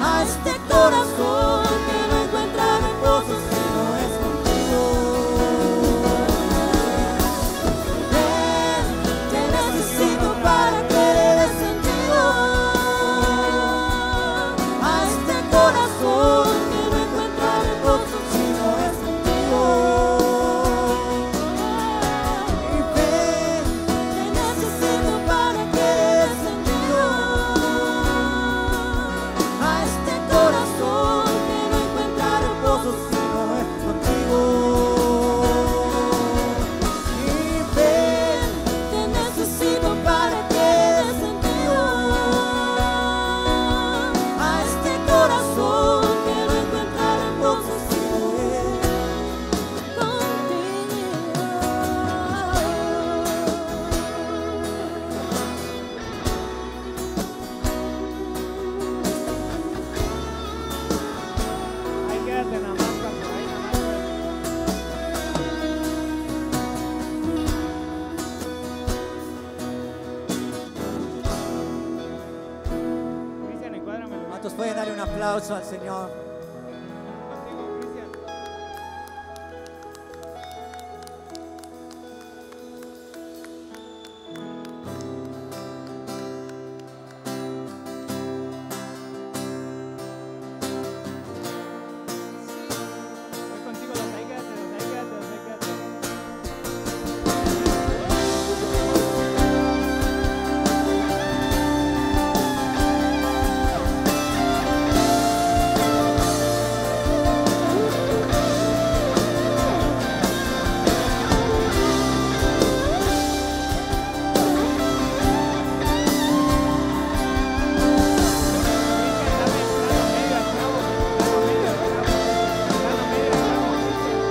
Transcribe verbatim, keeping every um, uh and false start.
a este corazón que no encuentra reposo si no es contigo. Ven, te necesito para que le des sentido a este corazón que no encuentra reposo si no es contigo. Y ven, te necesito para que le des sentido a este corazón que no encuentra reposo si no es contigo. Y ven, te necesito para que le des sentido a este corazón que no encuentra reposo si no es Ahí quédate nada más, Paco, ahí nada más. Cristian, encuádramelo. ¿Cuántos pueden darle un aplauso al Señor?